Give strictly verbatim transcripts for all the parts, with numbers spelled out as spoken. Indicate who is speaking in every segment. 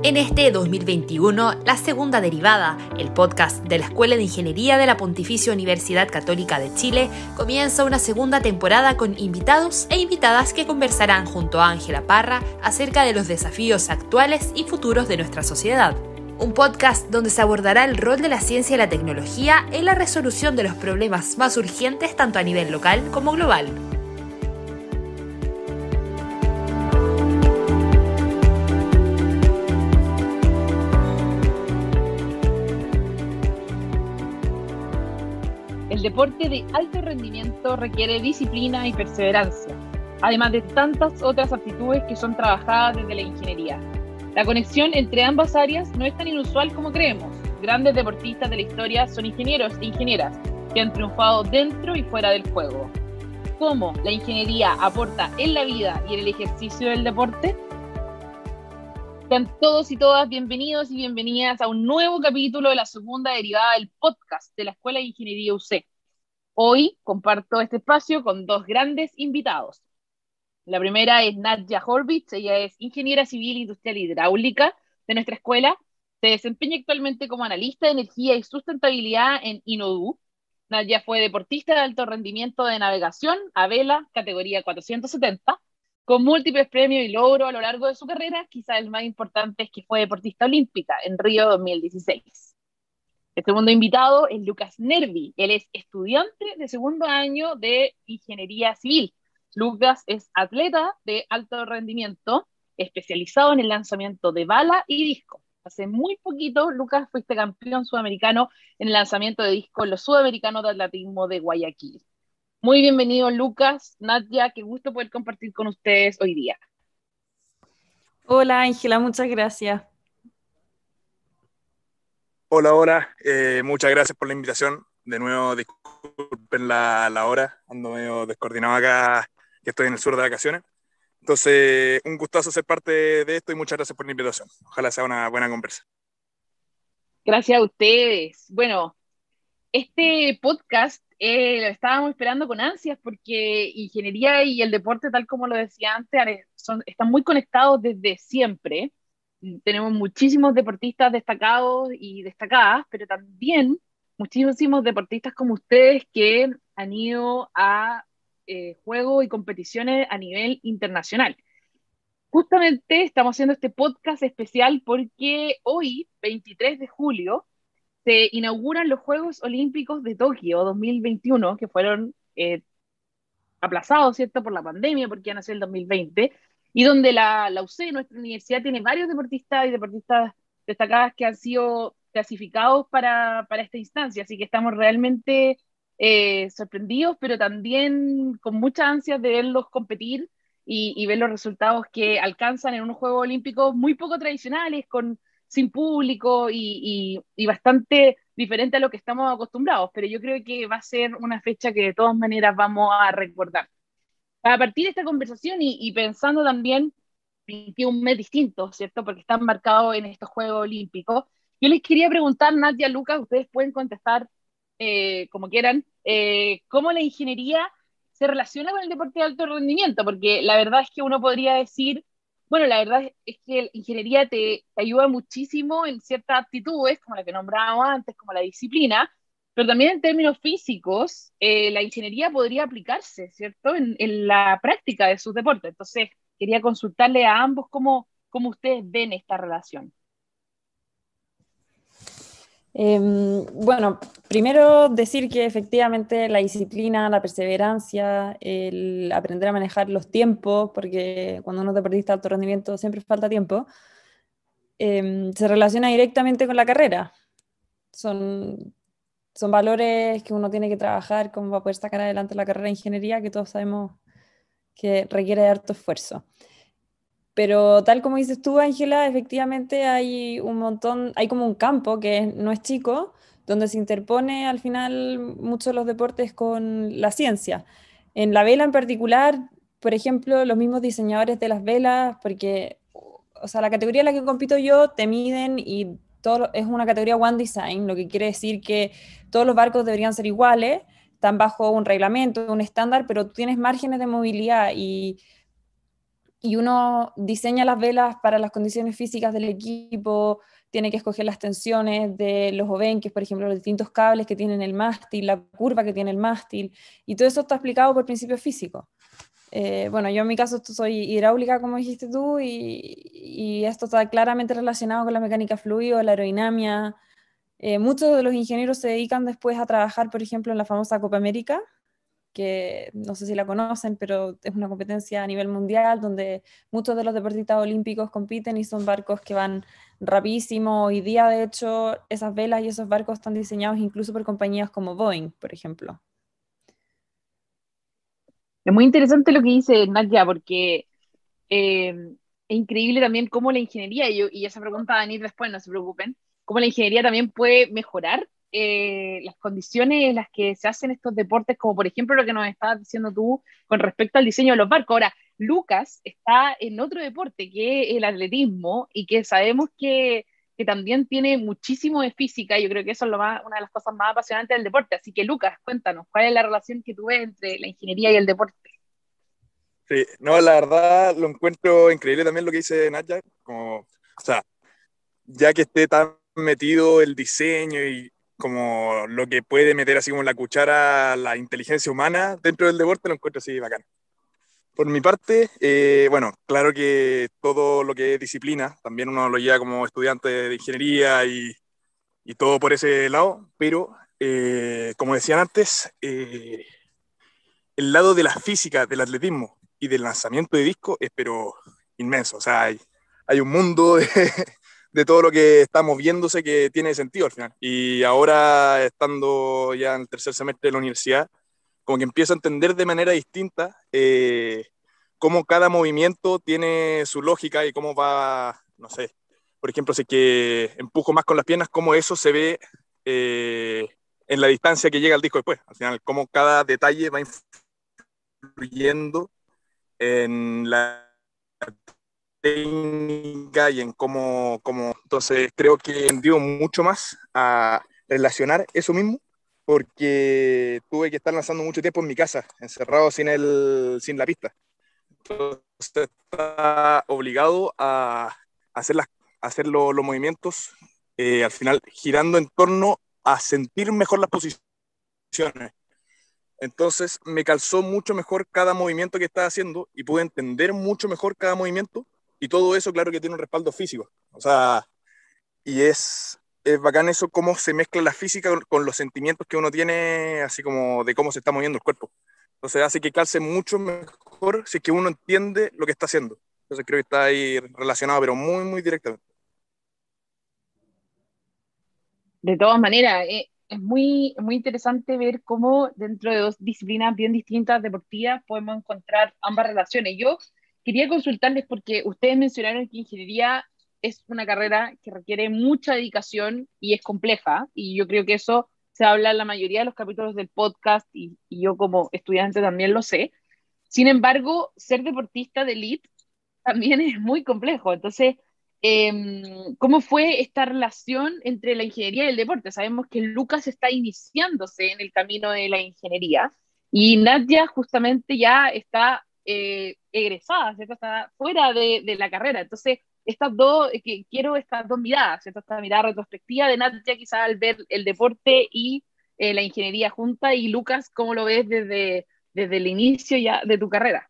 Speaker 1: En este dos mil veintiuno, La Segunda Derivada, el podcast de la Escuela de Ingeniería de la Pontificia Universidad Católica de Chile, comienza una segunda temporada con invitados e invitadas que conversarán junto a Ángela Parra acerca de los desafíos actuales y futuros de nuestra sociedad. Un podcast donde se abordará el rol de la ciencia y la tecnología en la resolución de los problemas más urgentes tanto a nivel local como global.
Speaker 2: El deporte de alto rendimiento requiere disciplina y perseverancia, además de tantas otras aptitudes que son trabajadas desde la ingeniería. La conexión entre ambas áreas no es tan inusual como creemos. Grandes deportistas de la historia son ingenieros e ingenieras que han triunfado dentro y fuera del juego. ¿Cómo la ingeniería aporta en la vida y en el ejercicio del deporte? Sean todos y todas bienvenidos y bienvenidas a un nuevo capítulo de la segunda derivada del podcast de la Escuela de Ingeniería U C. Hoy comparto este espacio con dos grandes invitados. La primera es Nadja Horvitz, ella es ingeniera civil industrial hidráulica de nuestra escuela. Se desempeña actualmente como analista de energía y sustentabilidad en Inodú. Nadja fue deportista de alto rendimiento de navegación a vela, categoría cuatrocientos setenta, con múltiples premios y logros a lo largo de su carrera. Quizá el más importante es que fue deportista olímpica en Río dos mil dieciséis. El segundo invitado es Lucas Nervi. Él es estudiante de segundo año de ingeniería civil. Lucas es atleta de alto rendimiento, especializado en el lanzamiento de bala y disco. Hace muy poquito, Lucas, fuiste campeón sudamericano en el lanzamiento de disco en los Sudamericanos de Atletismo de Guayaquil. Muy bienvenido, Lucas. Nadja, qué gusto poder compartir con ustedes hoy día.
Speaker 3: Hola, Ángela, muchas gracias.
Speaker 4: Hola, hola. Eh, muchas gracias por la invitación. De nuevo, disculpen la, la hora. Ando medio descoordinado acá, que estoy en el sur de vacaciones. Entonces, un gustazo ser parte de esto y muchas gracias por la invitación. Ojalá sea una buena conversa.
Speaker 2: Gracias a ustedes. Bueno, este podcast eh, lo estábamos esperando con ansias porque ingeniería y el deporte, tal como lo decía antes, son, están muy conectados desde siempre. Tenemos muchísimos deportistas destacados y destacadas, pero también muchísimos deportistas como ustedes que han ido a eh, juegos y competiciones a nivel internacional. Justamente estamos haciendo este podcast especial porque hoy, veintitrés de julio, se inauguran los Juegos Olímpicos de Tokio dos mil veintiuno, que fueron eh, aplazados, ¿cierto?, por la pandemia, porque ya nació el dos mil veinte, y donde la, la U C, nuestra universidad, tiene varios deportistas y deportistas destacadas que han sido clasificados para, para esta instancia, así que estamos realmente eh, sorprendidos, pero también con muchas ansias de verlos competir y, y ver los resultados que alcanzan en unos Juegos Olímpicos muy poco tradicionales, con, sin público y, y, y bastante diferente a lo que estamos acostumbrados, pero yo creo que va a ser una fecha que de todas maneras vamos a recordar. A partir de esta conversación y, y pensando también en que un mes distinto, ¿cierto? Porque están marcados en estos Juegos Olímpicos, yo les quería preguntar, Nadja, Lucas, ustedes pueden contestar eh, como quieran, eh, cómo la ingeniería se relaciona con el deporte de alto rendimiento, porque la verdad es que uno podría decir, bueno, la verdad es que la ingeniería te, te ayuda muchísimo en ciertas aptitudes, como la que nombrábamos antes, como la disciplina, pero también en términos físicos, eh, la ingeniería podría aplicarse, ¿cierto?, en, en la práctica de sus deportes. Entonces, quería consultarle a ambos cómo, cómo ustedes ven esta relación.
Speaker 3: Eh, bueno, primero decir que efectivamente la disciplina, la perseverancia, el aprender a manejar los tiempos, porque cuando uno es deportista de alto rendimiento siempre falta tiempo, eh, se relaciona directamente con la carrera. Son, son valores que uno tiene que trabajar como para poder sacar adelante la carrera de ingeniería, que todos sabemos que requiere de harto esfuerzo. Pero tal como dices tú, Ángela, efectivamente hay un montón, hay como un campo que no es chico, donde se interpone al final muchos de los deportes con la ciencia. En la vela en particular, por ejemplo, los mismos diseñadores de las velas, porque, o sea, la categoría en la que compito yo te miden y todo es una categoría One Design, lo que quiere decir que todos los barcos deberían ser iguales, están bajo un reglamento, un estándar, pero tú tienes márgenes de movilidad y y uno diseña las velas para las condiciones físicas del equipo, tiene que escoger las tensiones de los obenques, por ejemplo, los distintos cables que tienen el mástil, la curva que tiene el mástil, y todo eso está explicado por principios físicos. Eh, bueno, yo en mi caso soy hidráulica, como dijiste tú, y, y esto está claramente relacionado con la mecánica fluido, la aerodinámica. Eh, muchos de los ingenieros se dedican después a trabajar, por ejemplo, en la famosa Copa América, que no sé si la conocen, pero es una competencia a nivel mundial donde muchos de los deportistas olímpicos compiten y son barcos que van rapidísimo. Hoy día, de hecho, esas velas y esos barcos están diseñados incluso por compañías como Boeing, por ejemplo.
Speaker 2: Es muy interesante lo que dice Nadia, porque eh, es increíble también cómo la ingeniería, y, yo- y esa pregunta va a venir después, no se preocupen, cómo la ingeniería también puede mejorar eh, las condiciones en las que se hacen estos deportes, como por ejemplo lo que nos estabas diciendo tú con respecto al diseño de los barcos. Ahora, Lucas está en otro deporte que es el atletismo y que sabemos que, que también tiene muchísimo de física. Yo creo que eso es lo más, una de las cosas más apasionantes del deporte. Así que Lucas, cuéntanos, ¿cuál es la relación que tú ves entre la ingeniería y el deporte?
Speaker 4: Sí, no, la verdad lo encuentro increíble también lo que dice Nadia, como, o sea, ya que esté tan metido el diseño y como lo que puede meter así como la cuchara la inteligencia humana dentro del deporte, lo encuentro así bacán. Por mi parte, eh, bueno, claro que todo lo que es disciplina, también uno lo lleva como estudiante de ingeniería y, y todo por ese lado, pero eh, como decían antes, eh, el lado de la física del atletismo y del lanzamiento de disco es pero inmenso, o sea, hay, hay un mundo de, de todo lo que está moviéndose que tiene sentido al final. Y ahora, estando ya en el tercer semestre de la universidad, como que empiezo a entender de manera distinta eh, cómo cada movimiento tiene su lógica y cómo va, no sé, por ejemplo, si es que empujo más con las piernas, cómo eso se ve eh, en la distancia que llega al disco después. Al final, cómo cada detalle va influyendo en la técnica y en cómo, cómo... Entonces creo que tendió mucho más a relacionar eso mismo porque tuve que estar lanzando mucho tiempo en mi casa, encerrado sin, el, sin la pista. Entonces está obligado a hacer, las, a hacer lo, los movimientos, eh, al final girando en torno a sentir mejor las posiciones. Entonces me calzó mucho mejor cada movimiento que estaba haciendo y pude entender mucho mejor cada movimiento y todo eso claro que tiene un respaldo físico. O sea, y es, es bacán eso cómo se mezcla la física con, con los sentimientos que uno tiene, así como de cómo se está moviendo el cuerpo. Entonces hace que calce mucho mejor si es que uno entiende lo que está haciendo. Entonces creo que está ahí relacionado, pero muy, muy directamente.
Speaker 2: De todas maneras, eh, es muy, muy interesante ver cómo dentro de dos disciplinas bien distintas deportivas podemos encontrar ambas relaciones. Yo quería consultarles porque ustedes mencionaron que ingeniería es una carrera que requiere mucha dedicación y es compleja, y yo creo que eso se habla en la mayoría de los capítulos del podcast y, y yo como estudiante también lo sé. Sin embargo, ser deportista de elite también es muy complejo. Entonces, eh, ¿cómo fue esta relación entre la ingeniería y el deporte? Sabemos que Lucas está iniciándose en el camino de la ingeniería y Nadia justamente ya está eh, egresada, ¿cierto? Está fuera de, de, la carrera. Entonces, estas dos, eh, que quiero estas dos miradas, ¿cierto? Esta mirada retrospectiva de Nadia quizás al ver el deporte y eh, la ingeniería junta, y Lucas, ¿cómo lo ves desde, desde el inicio ya de tu carrera?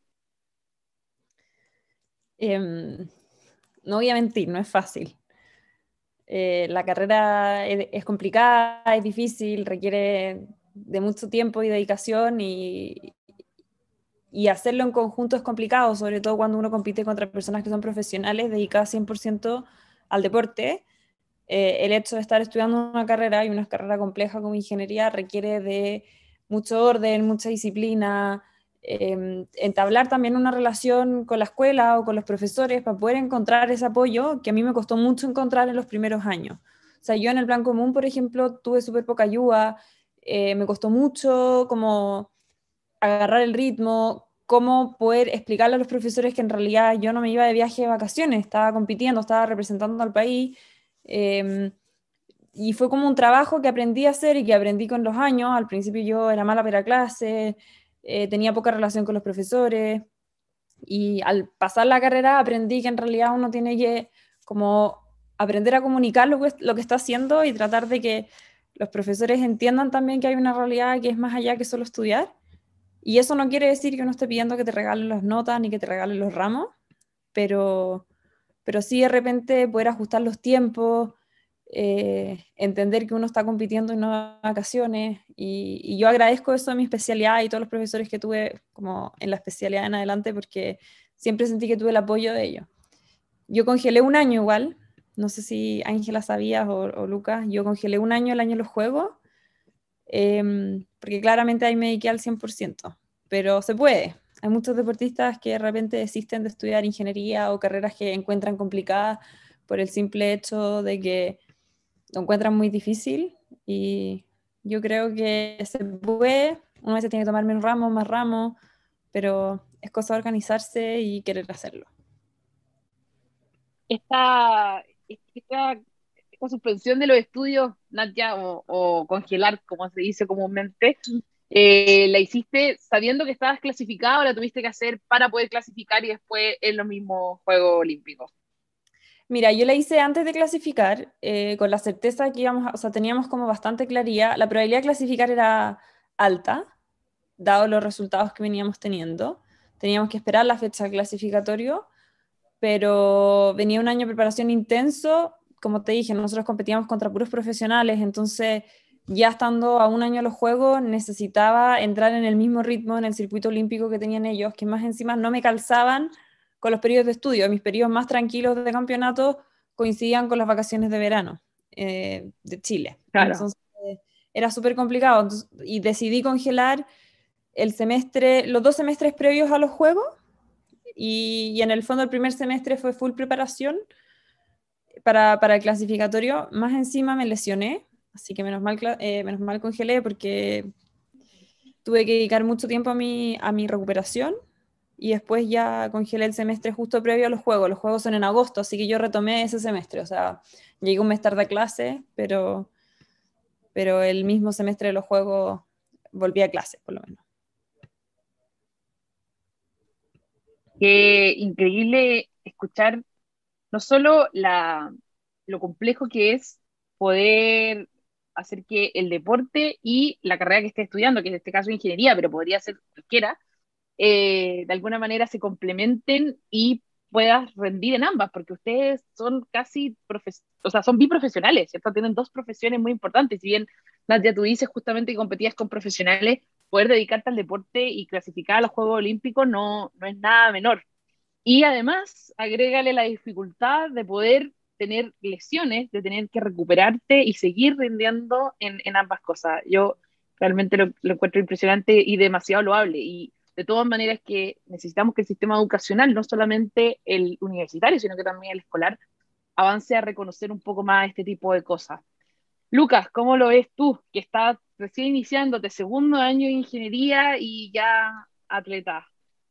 Speaker 3: Eh, no voy a mentir, no es fácil. Eh, la carrera es, es complicada, es difícil, requiere de mucho tiempo y dedicación, y, y hacerlo en conjunto es complicado, sobre todo cuando uno compite contra personas que son profesionales dedicadas cien por ciento al deporte. Eh, el hecho de estar estudiando una carrera, y una carrera compleja como ingeniería, requiere de mucho orden, mucha disciplina, eh, entablar también una relación con la escuela o con los profesores para poder encontrar ese apoyo que a mí me costó mucho encontrar en los primeros años. O sea, yo en el plan común, por ejemplo, tuve súper poca ayuda, eh, me costó mucho como agarrar el ritmo, cómo poder explicarle a los profesores que en realidad yo no me iba de viaje de vacaciones, estaba compitiendo, estaba representando al país. Eh, y fue como un trabajo que aprendí a hacer y que aprendí con los años. Al principio yo era mala para clase, eh, tenía poca relación con los profesores, Y al pasar la carrera aprendí que en realidad uno tiene que como aprender a comunicar lo que, lo que está haciendo y tratar de que los profesores entiendan también que hay una realidad que es más allá que solo estudiar. Y eso no quiere decir que uno esté pidiendo que te regalen las notas ni que te regalen los ramos, pero, pero sí de repente poder ajustar los tiempos, eh, entender que uno está compitiendo en nuevas vacaciones. Y, y yo agradezco eso de mi especialidad y todos los profesores que tuve como en la especialidad en adelante, porque siempre sentí que tuve el apoyo de ellos. Yo congelé un año igual, no sé si Ángela sabías o, o Lucas, yo congelé un año el año de los juegos, eh, porque claramente ahí me dediqué al cien por ciento, pero se puede. Hay muchos deportistas que de repente desisten de estudiar ingeniería o carreras que encuentran complicadas por el simple hecho de que lo encuentran muy difícil, y yo creo que se puede. Uno a veces tiene que tomar menos ramos, más ramos, pero es cosa de organizarse y querer hacerlo.
Speaker 2: Esta, esta, esta suspensión de los estudios, Nadia, o, o congelar, como se dice comúnmente, eh, ¿la hiciste sabiendo que estabas clasificado o la tuviste que hacer para poder clasificar y después en los mismos Juegos Olímpicos?
Speaker 3: Mira, yo la hice antes de clasificar, eh, con la certeza que íbamos, a, o sea, teníamos como bastante claridad. La probabilidad de clasificar era alta, dado los resultados que veníamos teniendo. Teníamos que esperar la fecha del clasificatorio, pero venía un año de preparación intenso. Como te dije, nosotros competíamos contra puros profesionales, entonces ya estando a un año de los Juegos necesitaba entrar en el mismo ritmo en el circuito olímpico que tenían ellos, que más encima no me calzaban con los periodos de estudio. Mis periodos más tranquilos de campeonato coincidían con las vacaciones de verano, eh, de Chile.
Speaker 2: Claro.
Speaker 3: Entonces eh, era súper complicado. Entonces, y decidí congelar el semestre, los dos semestres previos a los Juegos, y, y en el fondo el primer semestre fue full preparación para, para el clasificatorio. Más encima me lesioné, así que menos mal, eh, menos mal congelé, porque tuve que dedicar mucho tiempo a mi, a mi recuperación, y después ya congelé el semestre justo previo a los Juegos. Los Juegos son en agosto, así que yo retomé ese semestre. O sea, llegué un mes tarde a clase, pero, pero el mismo semestre de los Juegos volví a clase, por lo menos.
Speaker 2: Qué increíble escuchar no solo la, lo complejo que es poder hacer que el deporte y la carrera que esté estudiando, que en este caso ingeniería, pero podría ser cualquiera, eh, de alguna manera se complementen y puedas rendir en ambas, porque ustedes son casi, profes o sea, son biprofesionales, ¿cierto? Tienen dos profesiones muy importantes. Si bien, Nadia, tú dices justamente que competías con profesionales, poder dedicarte al deporte y clasificar a los Juegos Olímpicos no, no es nada menor. Y además, agrégale la dificultad de poder tener lesiones, de tener que recuperarte y seguir rindiendo en, en ambas cosas. Yo realmente lo, lo encuentro impresionante y demasiado loable. Y de todas maneras que necesitamos que el sistema educacional, no solamente el universitario, sino que también el escolar, avance a reconocer un poco más este tipo de cosas. Lucas, ¿cómo lo ves tú, que estás recién iniciándote segundo año de ingeniería y ya atleta?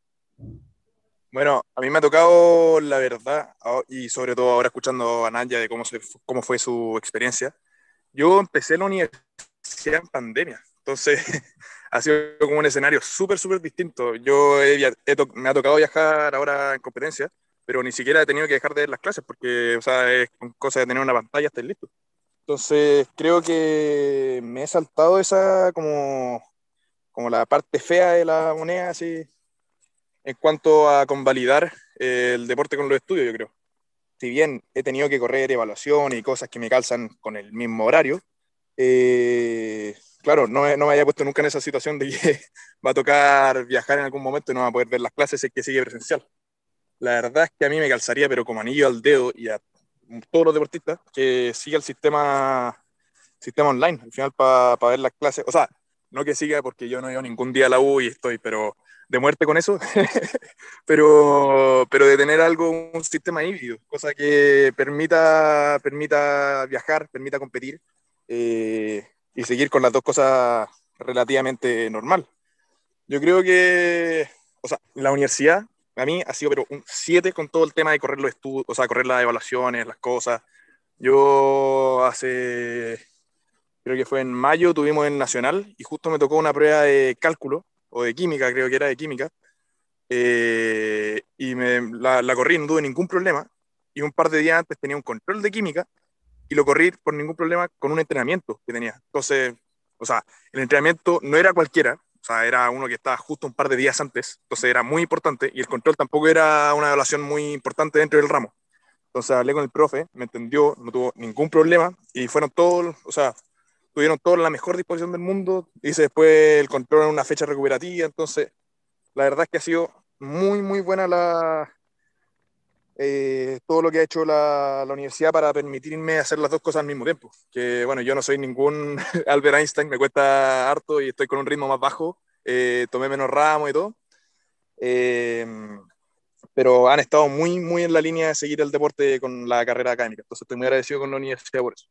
Speaker 4: Bueno, a mí me ha tocado, la verdad, a- y sobre todo ahora escuchando a Nadia de cómo, se, cómo fue su experiencia. Yo empecé la universidad en pandemia, entonces ha sido como un escenario súper, súper distinto. Yo he via- he to- me ha tocado viajar ahora en competencia, pero ni siquiera he tenido que dejar de ver las clases porque, o sea, es cosa de tener una pantalla, estar listo. Entonces creo que me he saltado esa como, como la parte fea de la moneda, así, en cuanto a convalidar eh, el deporte con los estudios, yo creo. Si bien he tenido que correr evaluación y cosas que me calzan con el mismo horario, eh, claro, no, no me había puesto nunca en esa situación de que va a tocar viajar en algún momento y no va a poder ver las clases si es que sigue presencial. La verdad es que a mí me calzaría, pero como anillo al dedo, y a todos los deportistas, que siga el sistema, sistema online, al final para pa ver las clases. O sea, no que siga porque yo no he ido ningún día a la U y estoy, pero de muerte con eso, pero, pero de tener algo, un sistema híbrido, cosa que permita, permita viajar, permita competir, eh, y seguir con las dos cosas relativamente normal. Yo creo que, o sea, la universidad a mí ha sido pero un siete con todo el tema de correr los estudios, o sea, correr las evaluaciones, las cosas. Yo hace, creo que fue en mayo, tuvimos el Nacional y justo me tocó una prueba de cálculo, o de química, creo que era de química, eh, y me, la, la corrí, no tuve ningún problema, y un par de días antes tenía un control de química, y lo corrí por ningún problema con un entrenamiento que tenía. Entonces, o sea, el entrenamiento no era cualquiera, o sea, era uno que estaba justo un par de días antes, entonces era muy importante, y el control tampoco era una evaluación muy importante dentro del ramo. Entonces hablé con el profe, me entendió, no tuvo ningún problema, y fueron todos, o sea, tuvieron todos la mejor disposición del mundo, hice después el control en una fecha recuperativa, entonces la verdad es que ha sido muy, muy buena la, eh, todo lo que ha hecho la, la universidad para permitirme hacer las dos cosas al mismo tiempo. Que bueno, yo no soy ningún Albert Einstein, me cuesta harto y estoy con un ritmo más bajo, eh, tomé menos ramos y todo, eh, pero han estado muy, muy en la línea de seguir el deporte con la carrera académica, entonces estoy muy agradecido con la universidad por eso.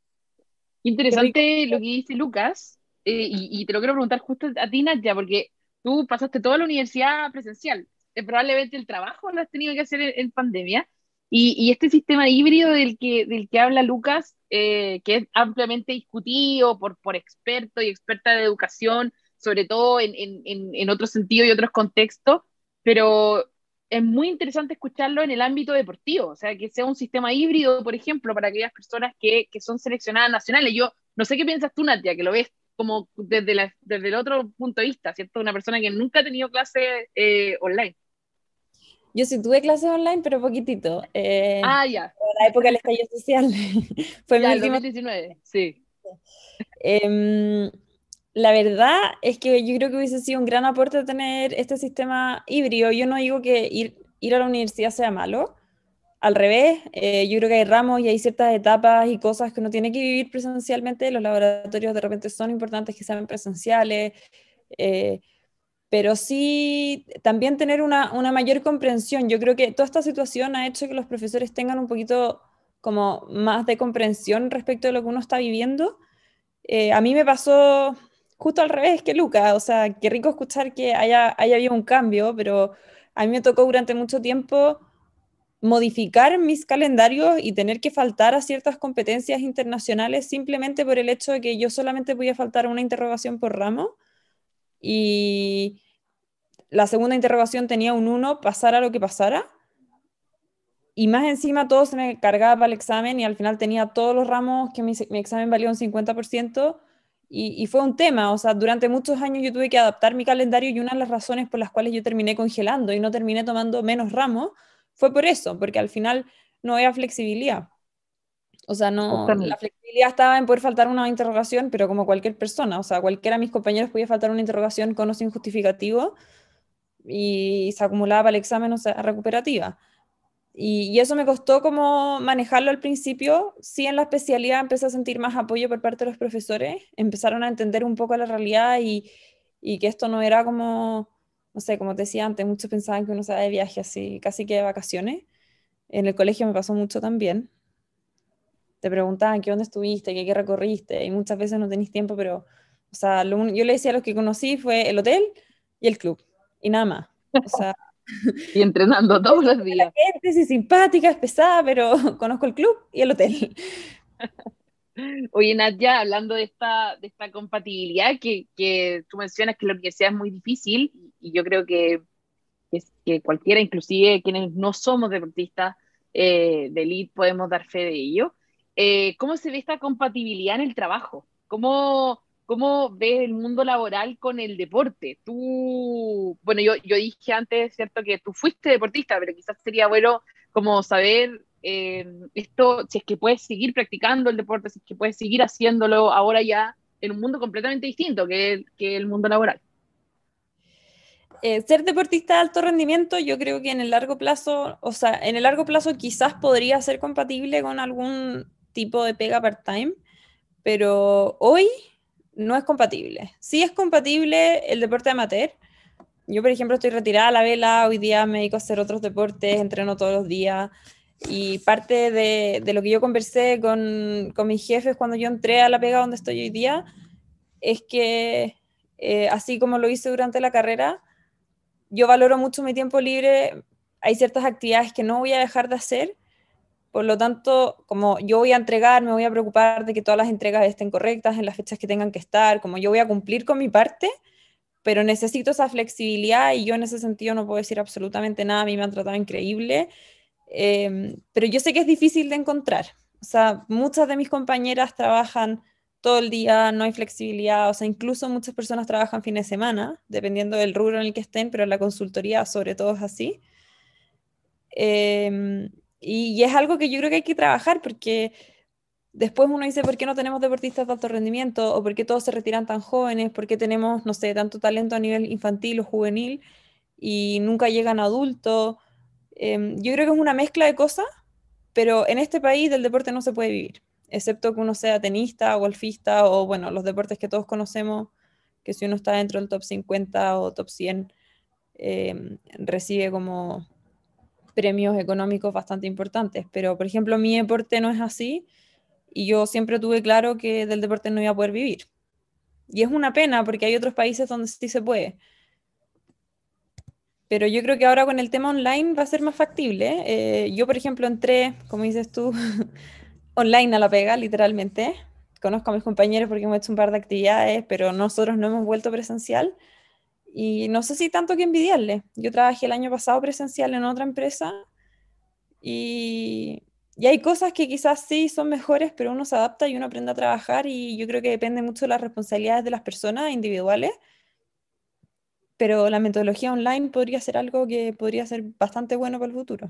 Speaker 2: Interesante lo que dice Lucas, eh, y, y te lo quiero preguntar justo a ti, Nadia, porque tú pasaste toda la universidad presencial, eh, probablemente el trabajo lo has tenido que hacer en, en pandemia, y, y este sistema híbrido del que, del que habla Lucas, eh, que es ampliamente discutido por, por expertos y expertas de educación, sobre todo en, en, en, en otros sentidos y otros contextos, pero es muy interesante escucharlo en el ámbito deportivo, o sea, que sea un sistema híbrido, por ejemplo, para aquellas personas que, que son seleccionadas nacionales. Yo no sé qué piensas tú, Natia, que lo ves como desde, la, desde el otro punto de vista, ¿cierto? Una persona que nunca ha tenido clase eh, online.
Speaker 3: Yo sí tuve clases online, pero poquitito. Eh,
Speaker 2: Ah, ya.
Speaker 3: en la época del estallido social. Fue
Speaker 2: Ya,
Speaker 3: mi
Speaker 2: el
Speaker 3: último.
Speaker 2: dos mil diecinueve, sí.
Speaker 3: Eh, la verdad es que yo creo que hubiese sido un gran aporte tener este sistema híbrido. Yo no digo que ir, ir a la universidad sea malo. Al revés, eh, yo creo que hay ramos y hay ciertas etapas y cosas que uno tiene que vivir presencialmente. Los laboratorios de repente son importantes que sean presenciales. Eh, pero sí también tener una, una mayor comprensión. Yo creo que toda esta situación ha hecho que los profesores tengan un poquito como más de comprensión respecto de lo que uno está viviendo. Eh, a mí me pasó justo al revés que Luca, o sea, qué rico escuchar que haya, haya habido un cambio, pero a mí me tocó durante mucho tiempo modificar mis calendarios y tener que faltar a ciertas competencias internacionales simplemente por el hecho de que yo solamente podía faltar a una interrogación por ramo y la segunda interrogación tenía un uno, pasara lo que pasara. Y más encima todo se me cargaba para el examen y al final tenía todos los ramos que mi, mi examen valía un cincuenta por ciento y, y fue un tema, o sea, durante muchos años yo tuve que adaptar mi calendario y una de las razones por las cuales yo terminé congelando y no terminé tomando menos ramos fue por eso, porque al final no había flexibilidad. O sea, no, la
Speaker 2: Exactamente.
Speaker 3: flexibilidad estaba en poder faltar una interrogación, pero como cualquier persona, o sea, cualquiera de mis compañeros podía faltar una interrogación con o sin justificativo y se acumulaba para el examen, o sea, recuperativa. Y, y eso me costó como manejarlo al principio. Sí, en la especialidad empecé a sentir más apoyo por parte de los profesores, empezaron a entender un poco la realidad y, y que esto no era como, no sé, como te decía antes, muchos pensaban que uno se va de viaje así, casi que de vacaciones. En el colegio me pasó mucho también. Te preguntaban qué dónde estuviste, qué, qué recorriste, y muchas veces no tenéis tiempo, pero, o sea, lo un- yo le decía a los que conocí fue el hotel y el club, y nada más. O sea,
Speaker 2: Y entrenando todos los
Speaker 3: la
Speaker 2: días.
Speaker 3: gente sí simpática, es pesada, pero conozco el club y el hotel.
Speaker 2: Oye, Nadia, hablando de esta, de esta compatibilidad que, que tú mencionas que la universidad es muy difícil, y, y yo creo que, que, que cualquiera, inclusive quienes no somos deportistas eh, de elite, podemos dar fe de ello. Eh, ¿cómo se ve esta compatibilidad en el trabajo? ¿Cómo, cómo ves el mundo laboral con el deporte? Tú, bueno, yo, yo dije antes, ¿cierto?, que tú fuiste deportista, pero quizás sería bueno como saber eh, esto, si es que puedes seguir practicando el deporte, si es que puedes seguir haciéndolo ahora ya en un mundo completamente distinto que el, que el mundo laboral.
Speaker 3: Eh, ser deportista de alto rendimiento, yo creo que en el largo plazo, o sea, en el largo plazo quizás podría ser compatible con algún tipo de pega part-time, pero hoy no es compatible. Sí es compatible el deporte amateur. Yo, por ejemplo, estoy retirada a la vela, hoy día me dedico a hacer otros deportes, entreno todos los días. Y parte de, de lo que yo conversé con, con mis jefes cuando yo entré a la pega donde estoy hoy día es que, eh, así como lo hice durante la carrera, yo valoro mucho mi tiempo libre. Hay ciertas actividades que no voy a dejar de hacer. Por lo tanto, como yo voy a entregar, me voy a preocupar de que todas las entregas estén correctas en las fechas que tengan que estar, como yo voy a cumplir con mi parte, pero necesito esa flexibilidad y yo en ese sentido no puedo decir absolutamente nada, a mí me han tratado increíble, eh, pero yo sé que es difícil de encontrar. O sea, muchas de mis compañeras trabajan todo el día, no hay flexibilidad, o sea, incluso muchas personas trabajan fines de semana, dependiendo del rubro en el que estén, pero en la consultoría sobre todo es así. Eh, y, y es algo que yo creo que hay que trabajar porque después uno dice, ¿por qué no tenemos deportistas de alto rendimiento? ¿O por qué todos se retiran tan jóvenes? ¿Por qué tenemos, no sé, tanto talento a nivel infantil o juvenil y nunca llegan a adultos? Eh, yo creo que es una mezcla de cosas, pero en este país del deporte no se puede vivir, excepto que uno sea tenista, golfista o, bueno, los deportes que todos conocemos, que si uno está dentro del top cincuenta o top cien, eh, recibe como premios económicos bastante importantes. Pero, por ejemplo, mi deporte no es así y yo siempre tuve claro que del deporte no iba a poder vivir. Y es una pena porque hay otros países donde sí se puede. Pero yo creo que ahora con el tema online va a ser más factible. Eh, yo, por ejemplo, entré, como dices tú, online a la pega, literalmente. Conozco a mis compañeros porque hemos hecho un par de actividades, pero nosotros no hemos vuelto presencial. Y no sé si tanto que envidiarle. Yo trabajé el año pasado presencial en otra empresa y, y hay cosas que quizás sí son mejores, pero uno se adapta y uno aprende a trabajar y yo creo que depende mucho de las responsabilidades de las personas individuales, pero la metodología online podría ser algo que podría ser bastante bueno para el futuro.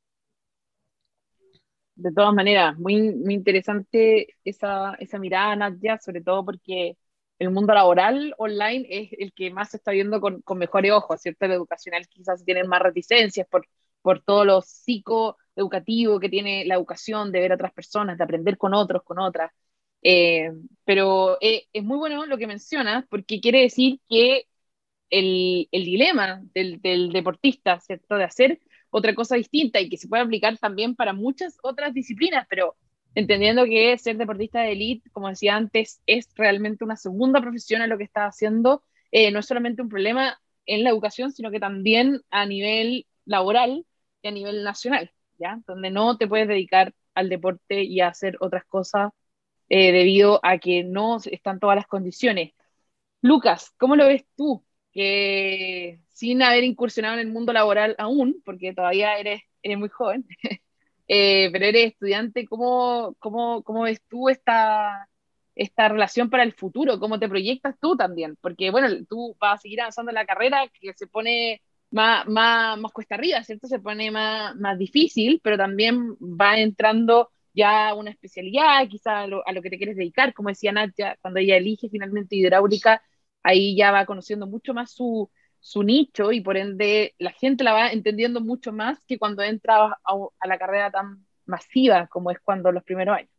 Speaker 2: De todas maneras, muy, muy interesante esa, esa mirada, Nadia, sobre todo porque el mundo laboral online es el que más se está viendo con, con mejores ojos, ¿cierto? El educacional quizás tienen más reticencias por, por todo lo psicoeducativo que tiene la educación, de ver a otras personas, de aprender con otros, con otras. Eh, pero eh, es muy bueno lo que mencionas, porque quiere decir que el, el dilema del, del deportista, ¿cierto? De hacer otra cosa distinta y que se puede aplicar también para muchas otras disciplinas, pero entendiendo que ser deportista de élite, como decía antes, es realmente una segunda profesión a lo que está haciendo, eh, no es solamente un problema en la educación, sino que también a nivel laboral y a nivel nacional, ¿ya? Donde no te puedes dedicar al deporte y a hacer otras cosas eh, debido a que no están todas las condiciones. Lucas, ¿cómo lo ves tú? Que sin haber incursionado en el mundo laboral aún, porque todavía eres, eres muy joven, eh, pero eres estudiante, ¿cómo, cómo, cómo ves tú esta, esta relación para el futuro? ¿Cómo te proyectas tú también? Porque, bueno, tú vas a seguir avanzando en la carrera que se pone más, más, más cuesta arriba, ¿cierto? Se pone más, más difícil, pero también va entrando ya una especialidad, quizá a lo, a lo que te quieres dedicar, como decía Nadia, cuando ella elige finalmente hidráulica, ahí ya va conociendo mucho más su, su nicho y por ende la gente la va entendiendo mucho más que cuando entra a, a la carrera tan masiva como es cuando los primeros años.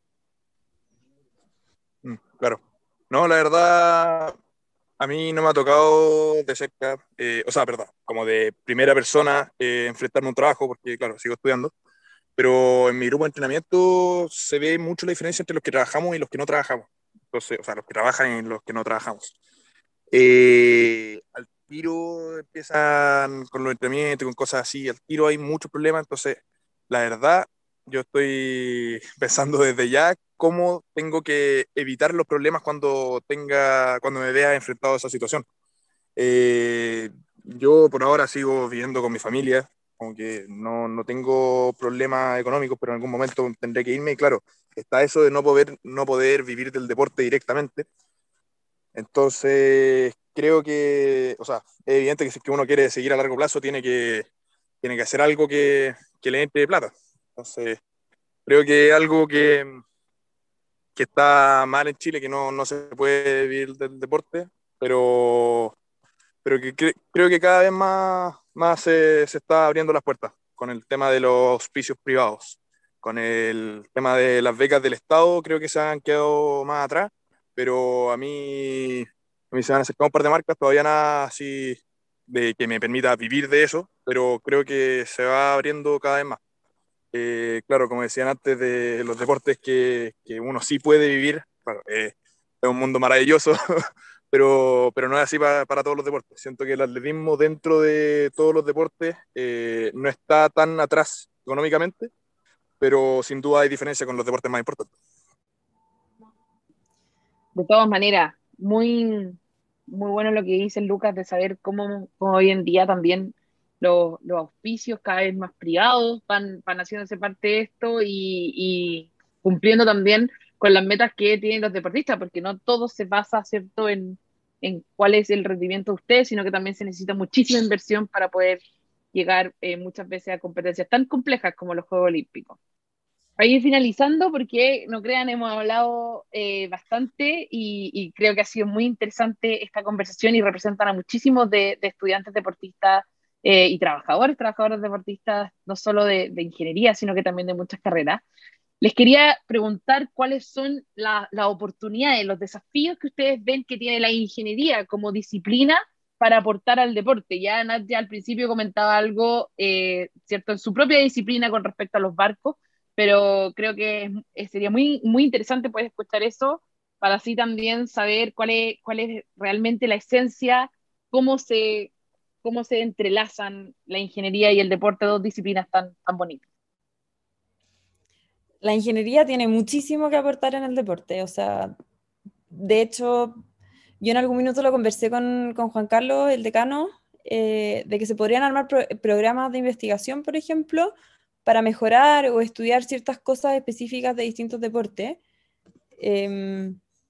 Speaker 4: Mm, claro. No, la verdad, a mí no me ha tocado de cerca, eh, o sea, perdón, como de primera persona eh, enfrentarme a un trabajo, porque claro, sigo estudiando, pero en mi grupo de entrenamiento se ve mucho la diferencia entre los que trabajamos y los que no trabajamos. Entonces, o sea, los que trabajan y los que no trabajamos. Eh, al tiro empiezan con los entrenamientos, con cosas así, al tiro hay muchos problemas, entonces, la verdad, yo estoy pensando desde ya cómo tengo que evitar los problemas cuando tenga, cuando me vea enfrentado a esa situación. Eh, yo por ahora sigo viviendo con mi familia, aunque no, no tengo problemas económicos, pero en algún momento tendré que irme y claro, está eso de no poder, no poder vivir del deporte directamente. Entonces, creo que, o sea, es evidente que si es que uno quiere seguir a largo plazo, tiene que, tiene que hacer algo que, que le entre plata. Entonces, creo que es algo que, que está mal en Chile, que no, no se puede vivir del deporte, pero, pero que cre creo que cada vez más, más se, se está abriendo las puertas con el tema de los auspicios privados. Con el tema de las becas del Estado, creo que se han quedado más atrás, pero a mí, a mí se me han acercado un par de marcas, todavía nada así de que me permita vivir de eso, pero creo que se va abriendo cada vez más. Eh, claro, como decían antes, de los deportes que, que uno sí puede vivir, bueno, eh, es un mundo maravilloso, pero, pero no es así para, para todos los deportes. Siento que el atletismo dentro de todos los deportes eh, no está tan atrás económicamente, pero sin duda hay diferencia con los deportes más importantes.
Speaker 2: De todas maneras, muy, muy bueno lo que dice Lucas de saber cómo, cómo hoy en día también los, los auspicios cada vez más privados van, van haciéndose parte de esto y, y cumpliendo también con las metas que tienen los deportistas, porque no todo se basa, ¿cierto?, en, en cuál es el rendimiento de ustedes, sino que también se necesita muchísima inversión para poder llegar eh, muchas veces a competencias tan complejas como los Juegos Olímpicos. Para ir finalizando, porque no crean, hemos hablado eh, bastante y, y creo que ha sido muy interesante esta conversación y representan a muchísimos de, de estudiantes deportistas eh, y trabajadores, trabajadores deportistas, no solo de, de ingeniería, sino que también de muchas carreras. Les quería preguntar cuáles son la- las oportunidades, los desafíos que ustedes ven que tiene la ingeniería como disciplina para aportar al deporte. Ya Nadia al principio comentaba algo, eh, ¿cierto?, en su propia disciplina con respecto a los barcos, pero creo que es- sería muy, muy interesante poder escuchar eso para así también saber cuál es, cuál es realmente la esencia, cómo se, cómo se entrelazan la ingeniería y el deporte, dos disciplinas tan, tan bonitas.
Speaker 3: La ingeniería tiene muchísimo que aportar en el deporte, o sea, de hecho, yo en algún minuto lo conversé con, con Juan Carlos, el decano, eh, de que se podrían armar pro- programas de investigación, por ejemplo, para mejorar o estudiar ciertas cosas específicas de distintos deportes. Eh,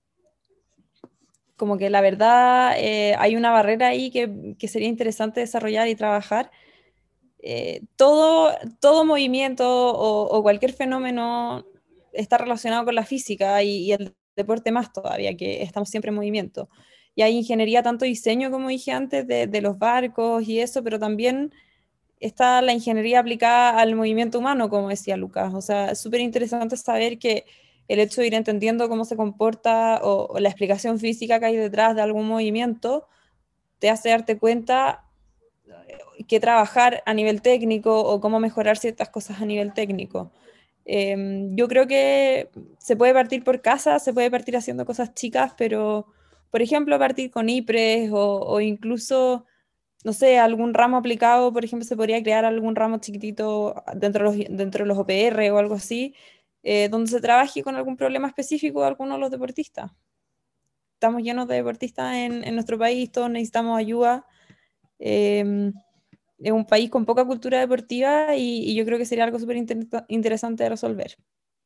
Speaker 3: como que la verdad eh, hay una barrera ahí que, que sería interesante desarrollar y trabajar. Eh, todo, todo movimiento o, o cualquier fenómeno está relacionado con la física y, y el deporte más todavía, que estamos siempre en movimiento. Y hay ingeniería, tanto diseño, como dije antes, de, de los barcos y eso, pero también está la ingeniería aplicada al movimiento humano, como decía Lucas. O sea, es súper interesante saber que el hecho de ir entendiendo cómo se comporta o, o la explicación física que hay detrás de algún movimiento te hace darte cuenta qué trabajar a nivel técnico o cómo mejorar ciertas cosas a nivel técnico. Eh, yo creo que se puede partir por casa, se puede partir haciendo cosas chicas, pero, por ejemplo, partir con IPRES o, o incluso, no sé, algún ramo aplicado, por ejemplo, se podría crear algún ramo chiquitito dentro de los, dentro de los O P R o algo así, eh, donde se trabaje con algún problema específico de alguno de los deportistas. Estamos llenos de deportistas en, en nuestro país, todos necesitamos ayuda. Eh, es un país con poca cultura deportiva y, y yo creo que sería algo súper inter interesante de resolver.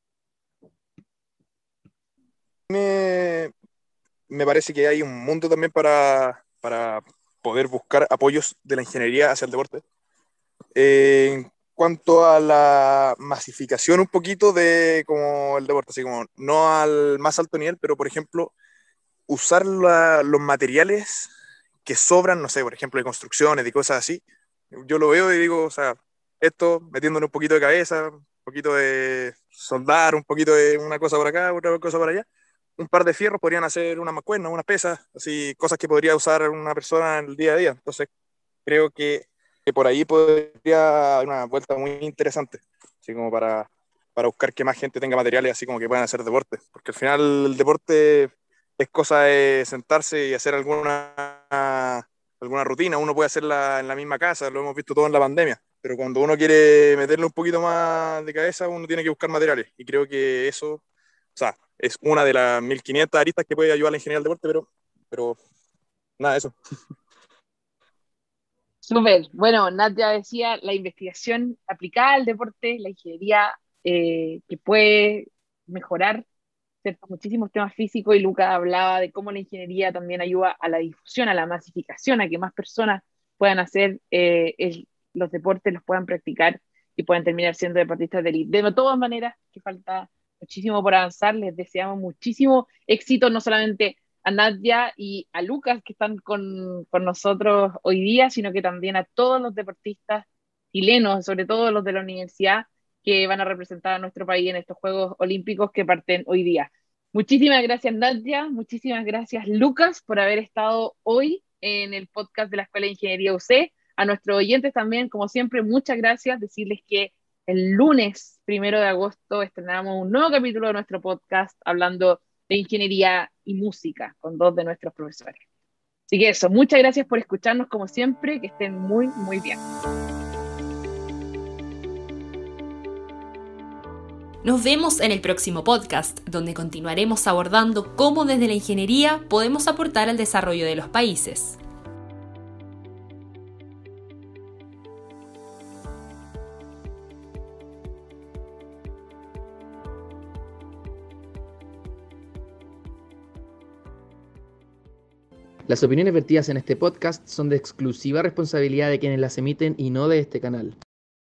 Speaker 4: Me, me parece que hay un mundo también para, para poder buscar apoyos de la ingeniería hacia el deporte. Eh, en cuanto a la masificación un poquito de como el deporte, así como no al más alto nivel, pero por ejemplo, usar la, los materiales que sobran, no sé, por ejemplo, de construcciones, de cosas así. Yo lo veo y digo, o sea, esto metiéndole un poquito de cabeza, un poquito de soldar, un poquito de una cosa por acá, otra cosa por allá. Un par de fierros podrían hacer una mancuerna, unas pesas, así, cosas que podría usar una persona en el día a día. Entonces, creo que, que por ahí podría haber una vuelta muy interesante, así como para, para buscar que más gente tenga materiales así como que puedan hacer deporte. Porque al final el deporte es cosa de sentarse y hacer alguna, alguna rutina. Uno puede hacerla en la misma casa, lo hemos visto todo en la pandemia. Pero cuando uno quiere meterle un poquito más de cabeza, uno tiene que buscar materiales. Y creo que eso, o sea, es una de las mil quinientas aristas que puede ayudar a la ingeniería del deporte, pero, pero nada, eso.
Speaker 2: Súper. Bueno, Nadia decía la investigación aplicada al deporte, la ingeniería eh, que puede mejorar, ¿cierto?, muchísimos temas físicos, y Luca hablaba de cómo la ingeniería también ayuda a la difusión, a la masificación, a que más personas puedan hacer eh, el- los deportes, los puedan practicar y puedan terminar siendo deportistas de élite. De todas maneras, que falta muchísimo por avanzar, les deseamos muchísimo éxito, no solamente a Nadia y a Lucas que están con, con nosotros hoy día, sino que también a todos los deportistas chilenos, sobre todo los de la universidad, que van a representar a nuestro país en estos Juegos Olímpicos que parten hoy día. Muchísimas gracias, Nadia. Muchísimas gracias, Lucas, por haber estado hoy en el podcast de la Escuela de Ingeniería U C. A nuestros oyentes también, como siempre, muchas gracias. Decirles que el lunes primero de agosto estrenamos un nuevo capítulo de nuestro podcast hablando de ingeniería y música con dos de nuestros profesores. Así que eso, muchas gracias por escucharnos como siempre. Que estén muy, muy bien.
Speaker 1: Nos vemos en el próximo podcast, donde continuaremos abordando cómo desde la ingeniería podemos aportar al desarrollo de los países.
Speaker 5: Las opiniones vertidas en este podcast son de exclusiva responsabilidad de quienes las emiten y no de este canal.